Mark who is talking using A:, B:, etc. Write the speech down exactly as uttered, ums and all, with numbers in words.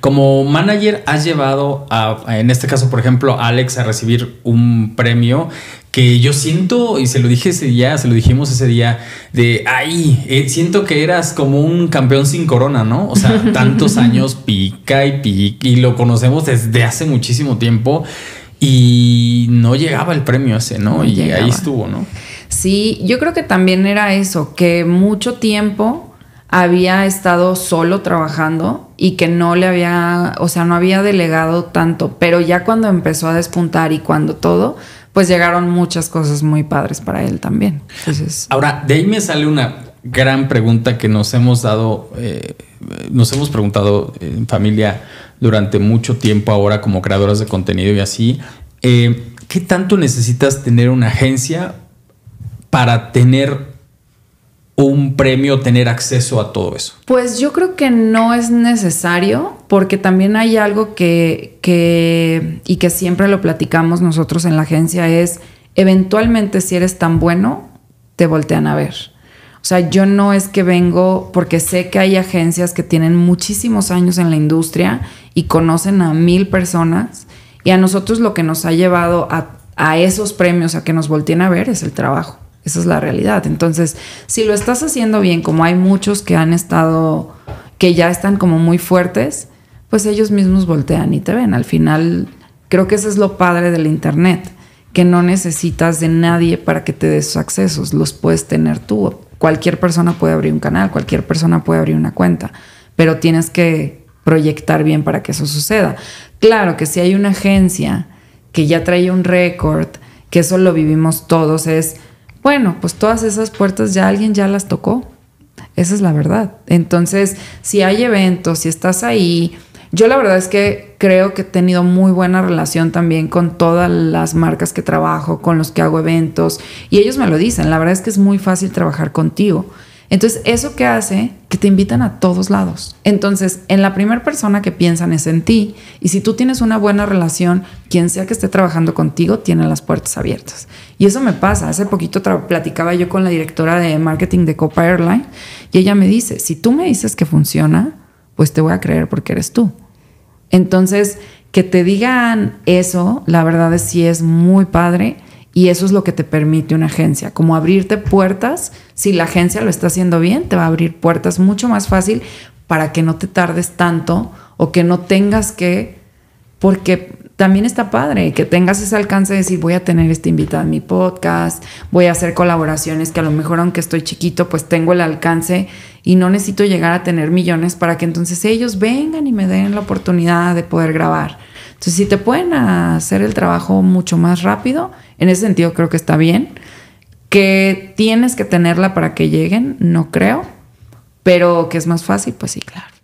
A: como manager has llevado a, a, en este caso, por ejemplo, a Alex a recibir un premio que yo siento, y se lo dije ese día, se lo dijimos ese día, de ay, eh, siento que eras como un campeón sin corona, ¿no? O sea, tantos años pica y pica, y lo conocemos desde hace muchísimo tiempo, y no llegaba el premio ese, ¿no?
B: No
A: y
B: llegaba.
A: Ahí estuvo, ¿no?
B: Sí, yo creo que también era eso, que mucho tiempo había estado solo trabajando y que no le había, o sea, no había delegado tanto, pero ya cuando empezó a despuntar y cuando todo, pues llegaron muchas cosas muy padres para él también. Entonces,
A: ahora, de ahí me sale una gran pregunta que nos hemos dado, eh, nos hemos preguntado en familia durante mucho tiempo ahora como creadoras de contenido y así. Eh, ¿Qué tanto necesitas tener una agencia para tener un premio, tener acceso a todo eso?
B: Pues yo creo que no es necesario, porque también hay algo que, que y que siempre lo platicamos nosotros en la agencia, es eventualmente si eres tan bueno, te voltean a ver. O sea, yo no es que vengo, porque sé que hay agencias que tienen muchísimos años en la industria y conocen a mil personas, y a nosotros lo que nos ha llevado a, a esos premios, a que nos volteen a ver, es el trabajo. Esa es la realidad. Entonces, si lo estás haciendo bien, como hay muchos que han estado, que ya están como muy fuertes, pues ellos mismos voltean y te ven. Al final, creo que eso es lo padre del internet, que no necesitas de nadie para que te des sus accesos. Los puedes tener tú. Cualquier persona puede abrir un canal, cualquier persona puede abrir una cuenta, pero tienes que proyectar bien para que eso suceda. Claro que si hay una agencia que ya trae un récord, que eso lo vivimos todos, es... bueno, pues todas esas puertas ya alguien ya las tocó. Esa es la verdad. Entonces, si hay eventos, si estás ahí... Yo la verdad es que creo que he tenido muy buena relación también con todas las marcas que trabajo, con los que hago eventos. Y ellos me lo dicen. La verdad es que es muy fácil trabajar contigo. Entonces, ¿eso qué hace? Que te invitan a todos lados. Entonces, en la primera persona que piensan es en ti. Y si tú tienes una buena relación, quien sea que esté trabajando contigo, tiene las puertas abiertas. Y eso me pasa. Hace poquito tra- platicaba yo con la directora de marketing de Copa Airline, y ella me dice, si tú me dices que funciona, pues te voy a creer porque eres tú. Entonces, que te digan eso, la verdad es sí es muy padre. Y eso es lo que te permite una agencia, como abrirte puertas. Si la agencia lo está haciendo bien, te va a abrir puertas mucho más fácil para que no te tardes tanto o que no tengas que, porque también está padre que tengas ese alcance de decir, voy a tener este invitado en mi podcast, voy a hacer colaboraciones que a lo mejor aunque estoy chiquito, pues tengo el alcance y no necesito llegar a tener millones para que entonces ellos vengan y me den la oportunidad de poder grabar. Entonces, si te pueden hacer el trabajo mucho más rápido, en ese sentido creo que está bien. Que tienes que tenerla para que lleguen, no creo. Pero que es más fácil, pues sí, claro.